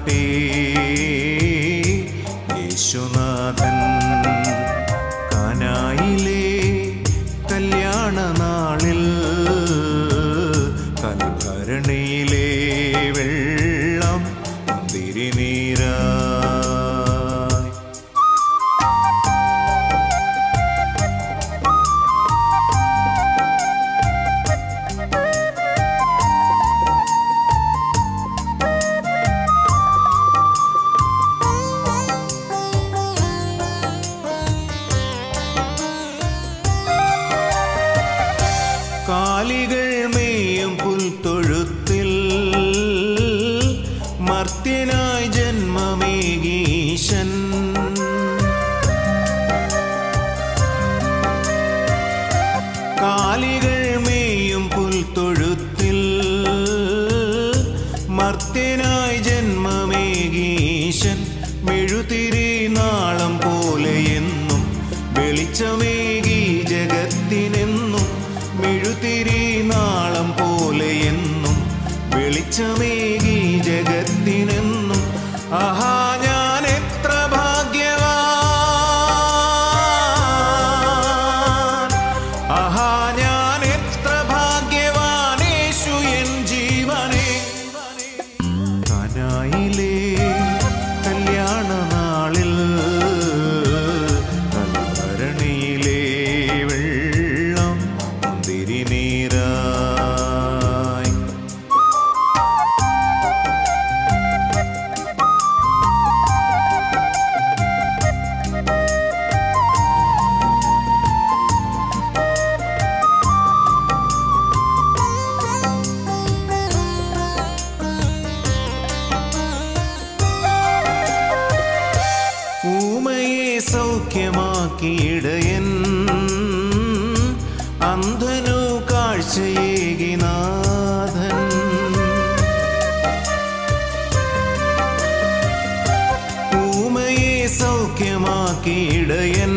കാട്ടേ യേശുനാഥൻ കാനായിലെ കല്യാണ നാളിൽ കൽഭരണിയിലെ വെള്ളം തിരുനീരാ കാലികൾ മേയും പുൽത്തൊഴുത്തിൽ മർത്യനായി ജന്മമേകീശൻ കാലികൾ മേയും പുൽത്തൊഴുത്തിൽ മർത്യനായി ജന്മമേകീശൻ മെഴുതിരി നാളം പോലെയെന്നും വെളിച്ചമേകി ജഗത്തിനെന്നും മെഴുതിരി നാളം പോലെയെന്നും വെളിച്ചമേകി ജഗത്തിനെന്നും ആഹാ ഞാൻ എത്ര ഭാഗ്യവാൻ ആഹാ ഞാൻ എത്ര ഭാഗ്യവാൻ യേശു എൻ ജീവനെ കാനായിലെ കല്യാണ നാളിൽ കൽഭരണിയിലെ വെള്ളം തിരുനീരായി ഊമയെ സൗഖ്യമാക്കിയിടയൻ അന്ധനു കാഴ്ചയേകി നാഥൻ ഊമയെ സൗഖ്യമാക്കിയിടയൻ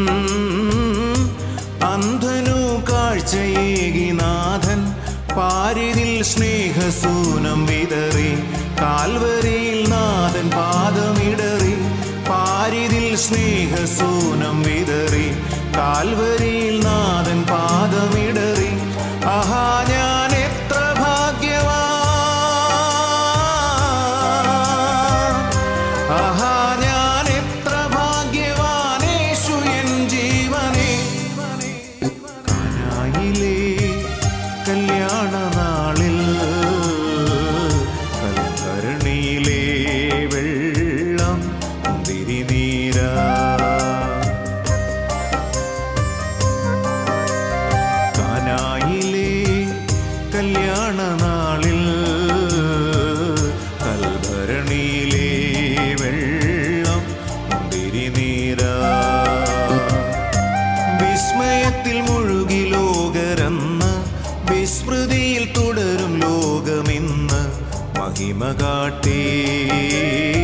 അന്ധനു കാഴ്ചയേകി നാഥൻ പാരിതിൽ സ്നേഹസൂനം വിതറി കാൽവരിയിൽ നാഥൻ പാദമിടറി പാരിതിൽ സ്നേഹസൂനം വിതറി കാൽവരിയിൽ നാഥൻ പാദമിടറി ആഹാ ഞാൻ എത്ര ഭാഗ്യവാൻ ആഹാ ഞാൻ എത്ര ഭാഗ്യവാൻ യേശു എൻ ജീവനെ കാനായിലെ കല്യാണ നാളിൽ കൽഭരണിയിലെ വെള്ളം തിരുനീരാ കാനായിലെ കല്യാണ നാളിൽ കൽഭരണിയിലെ വെള്ളം തിരുനീരാ വിസ്മയത്തിൽ മുഴുകി ലോകരന്ന് വിസ്മൃതിയിൽ തുടരും ലോകമിന്ന് മഹിമ കാട്ടേ